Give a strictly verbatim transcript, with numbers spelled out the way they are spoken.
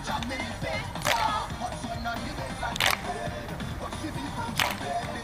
Jamaica, hot sun on the baseline, but she be from Jamaica.